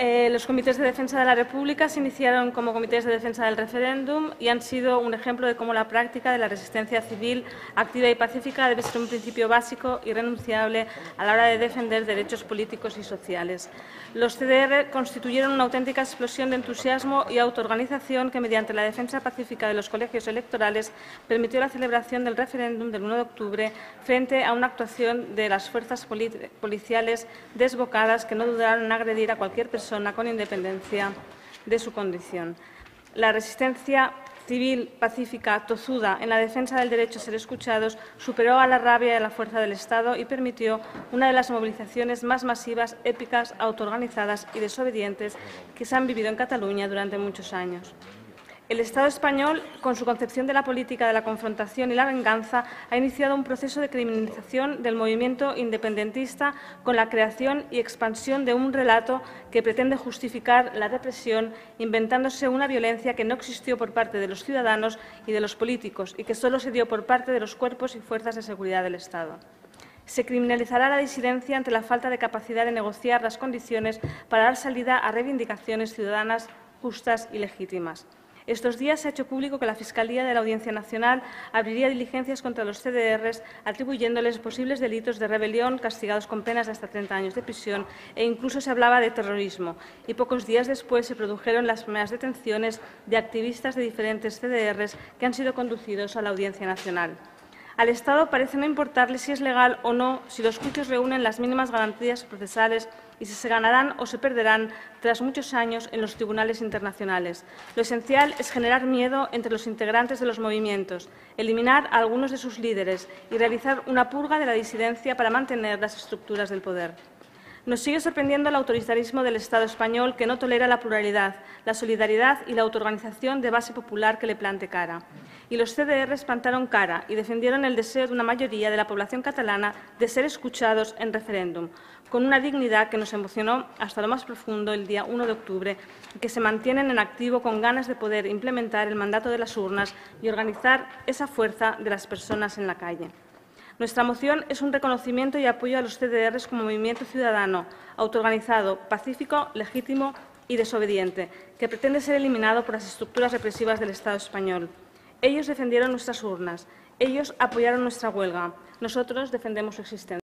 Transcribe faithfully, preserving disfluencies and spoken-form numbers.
Eh, los comités de defensa de la República se iniciaron como comités de defensa del referéndum y han sido un ejemplo de cómo la práctica de la resistencia civil activa y pacífica debe ser un principio básico y renunciable a la hora de defender derechos políticos y sociales. Los C D R constituyeron una auténtica explosión de entusiasmo y autoorganización que, mediante la defensa pacífica de los colegios electorales, permitió la celebración del referéndum del uno de octubre frente a una actuación de las fuerzas policiales desbocadas que no dudaron en agredir a cualquier persona con independencia de su condición. La resistencia civil pacífica tozuda en la defensa del derecho a ser escuchados superó a la rabia y a la fuerza del Estado y permitió una de las movilizaciones más masivas, épicas, autoorganizadas y desobedientes que se han vivido en Cataluña durante muchos años. El Estado español, con su concepción de la política de la confrontación y la venganza, ha iniciado un proceso de criminalización del movimiento independentista con la creación y expansión de un relato que pretende justificar la represión, inventándose una violencia que no existió por parte de los ciudadanos y de los políticos y que solo se dio por parte de los cuerpos y fuerzas de seguridad del Estado. Se criminalizará la disidencia ante la falta de capacidad de negociar las condiciones para dar salida a reivindicaciones ciudadanas justas y legítimas. Estos días se ha hecho público que la Fiscalía de la Audiencia Nacional abriría diligencias contra los C D Rs, atribuyéndoles posibles delitos de rebelión castigados con penas de hasta treinta años de prisión, e incluso se hablaba de terrorismo. Y pocos días después se produjeron las primeras detenciones de activistas de diferentes C D Rs que han sido conducidos a la Audiencia Nacional. Al Estado parece no importarle si es legal o no, si los juicios reúnen las mínimas garantías procesales y si se ganarán o se perderán tras muchos años en los tribunales internacionales. Lo esencial es generar miedo entre los integrantes de los movimientos, eliminar a algunos de sus líderes y realizar una purga de la disidencia para mantener las estructuras del poder. Nos sigue sorprendiendo el autoritarismo del Estado español, que no tolera la pluralidad, la solidaridad y la autoorganización de base popular que le plante cara. Y los C D Rs plantaron cara y defendieron el deseo de una mayoría de la población catalana de ser escuchados en referéndum, con una dignidad que nos emocionó hasta lo más profundo el día uno de octubre y que se mantienen en activo con ganas de poder implementar el mandato de las urnas y organizar esa fuerza de las personas en la calle. Nuestra moción es un reconocimiento y apoyo a los C D Rs como movimiento ciudadano, autoorganizado, pacífico, legítimo y desobediente, que pretende ser eliminado por las estructuras represivas del Estado español. Ellos defendieron nuestras urnas, ellos apoyaron nuestra huelga, nosotros defendemos su existencia.